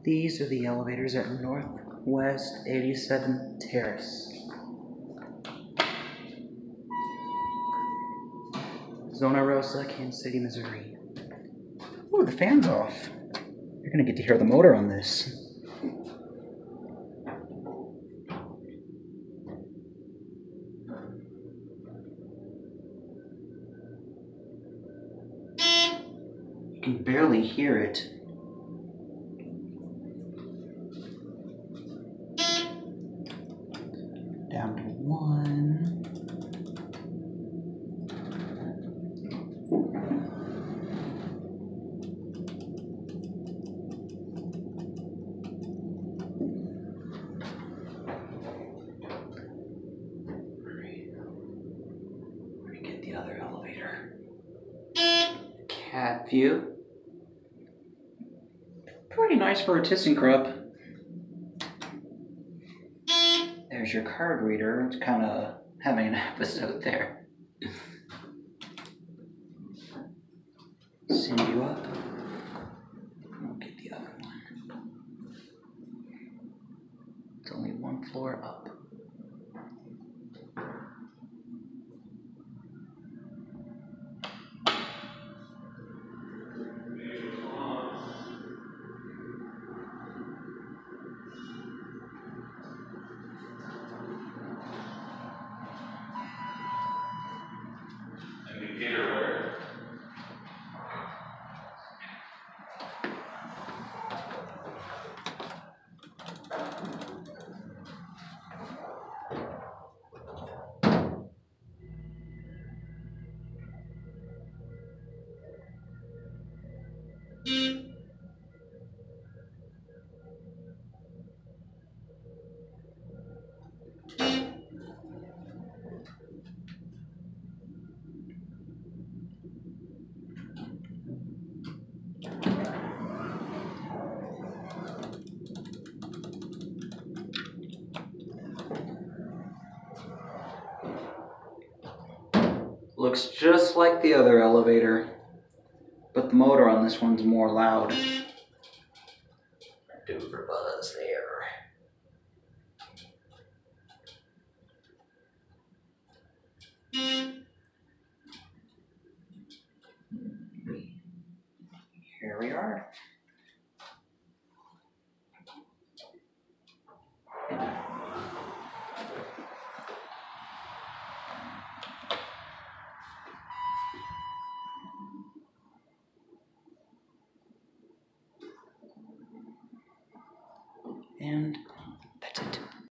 These are the elevators at Northwest 87th Terrace. Zona Rosa, Kansas City, Missouri. Ooh, the fan's off. You're gonna get to hear the motor on this. You can barely hear it. Down to 1. Where to get the other elevator? Cat view. Pretty nice for a ThyssenKrupp. There's your card reader. It's kind of having an episode there. Send you up. We'll get the other one. It's only 1 floor up. Indicator where? Looks just like the other elevator, but the motor on this one's more loud. Dover buzz there. Here we are. And that's it.